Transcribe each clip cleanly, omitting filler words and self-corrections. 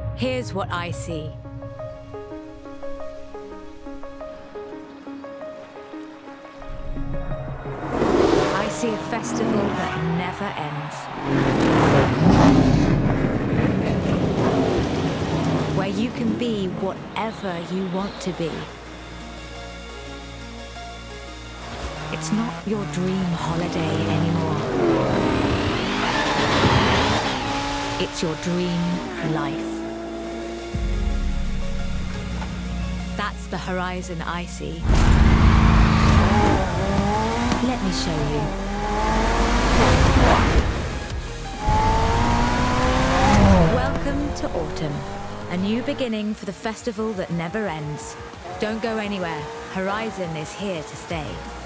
Here's what I see. I see a festival that never ends. Where you can be whatever you want to be. It's not your dream holiday anymore. It's your dream life. That's the horizon I see. Let me show you. Welcome to autumn. A new beginning for the festival that never ends. Don't go anywhere. Horizon is here to stay.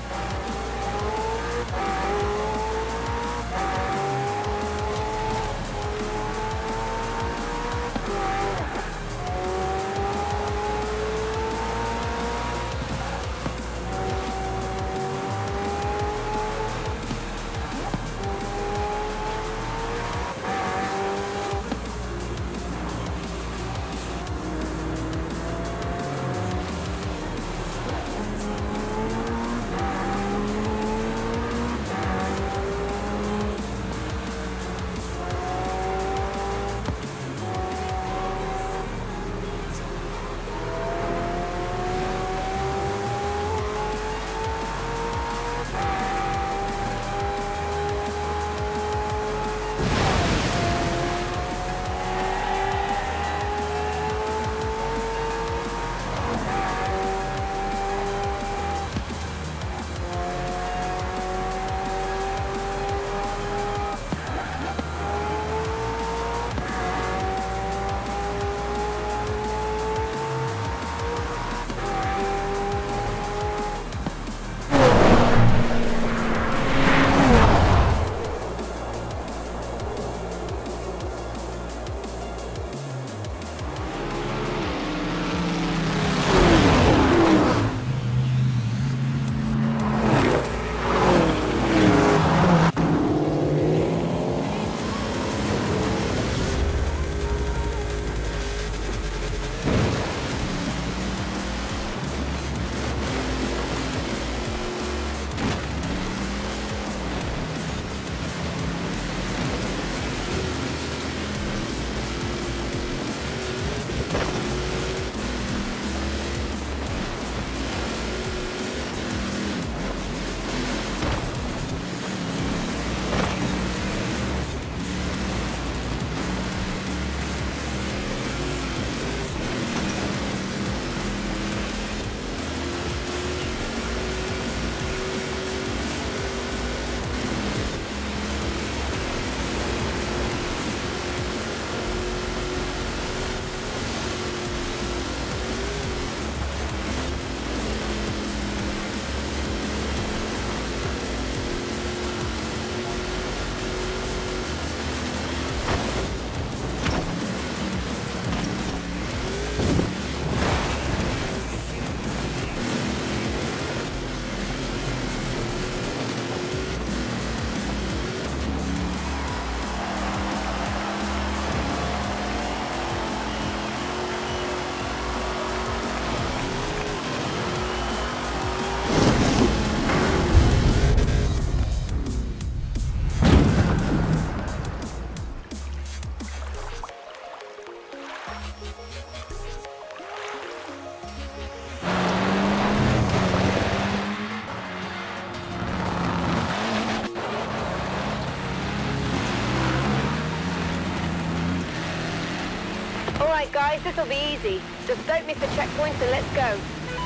Alright guys, this'll be easy. Just don't miss the checkpoints and let's go.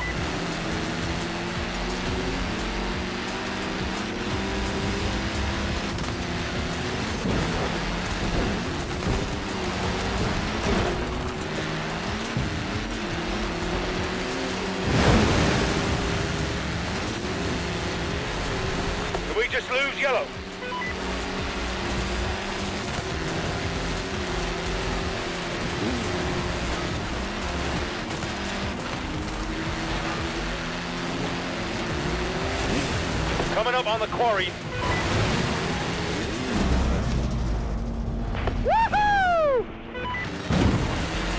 Did we just lose yellow? Coming up on the quarry. Woohoo!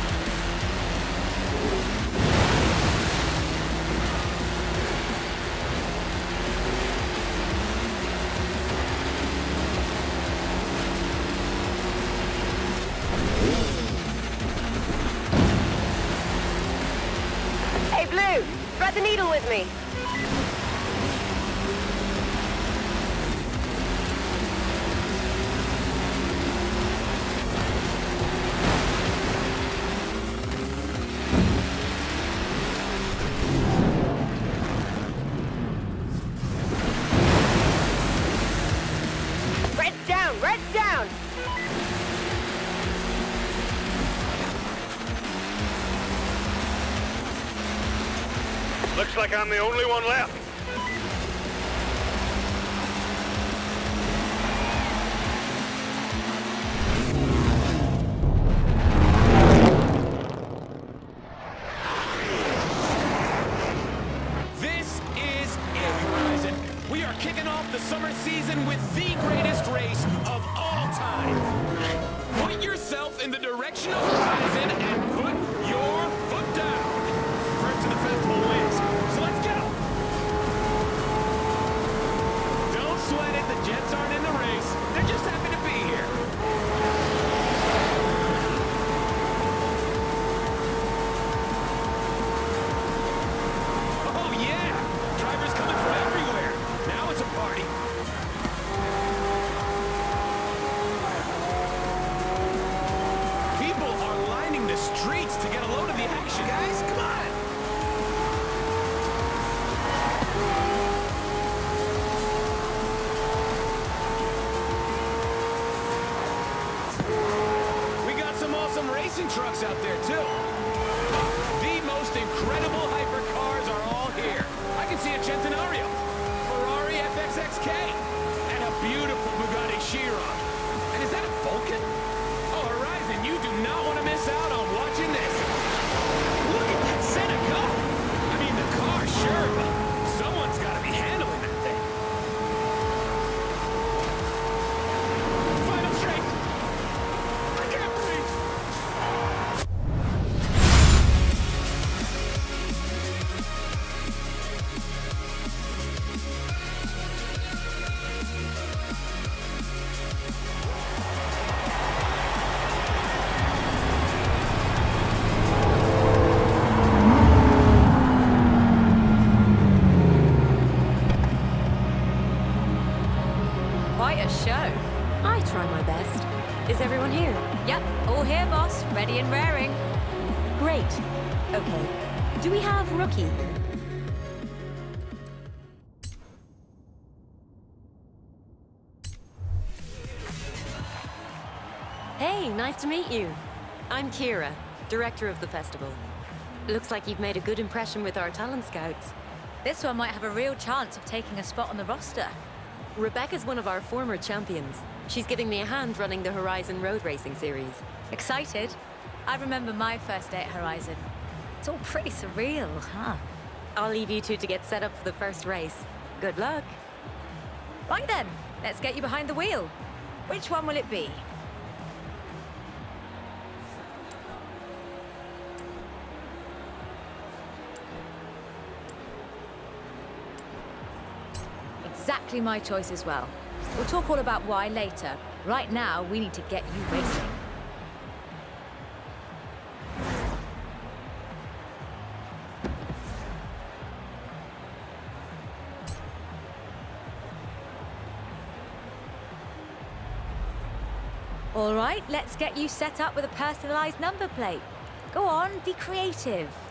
the needle with me. Red's down! Looks like I'm the only one left. This is it, Horizon. We are kicking off the summer season with the greatest race of all time. Point yourself in the direction of Horizon and put your foot down. First to the festival wins, so let's go. Don't sweat it, the Jets aren't in the race. They're just happy to be here. Oh yeah, drivers coming from everywhere. Now it's a party. People are lining the streets to get a load of the action. Guys, come on. We got some awesome racing trucks out there, too. The most incredible hypercars are all here. I can see a Centenario, Ferrari FXXK, and a beautiful Bugatti Chiron. And is that a Vulcan? Oh, Horizon, you do not want to miss out on watching this. Look at that Senna go! I mean, the car, sure, but someone's got to be handling that thing. Final straight. I can't breathe. Quite a show. I try my best. Is everyone here? Yep, all here, boss. Ready and raring. Great. Okay. Do we have Rookie? Hey, nice to meet you. I'm Kira, director of the festival. Looks like you've made a good impression with our talent scouts. This one might have a real chance of taking a spot on the roster. Rebecca's one of our former champions. She's giving me a hand running the Horizon Road Racing Series. Excited? I remember my first day at Horizon. It's all pretty surreal, huh? I'll leave you two to get set up for the first race. Good luck. Right then, let's get you behind the wheel. Which one will it be? Exactly my choice as well. We'll talk all about why later. Right now, we need to get you racing. All right, let's get you set up with a personalized number plate. Go on, be creative.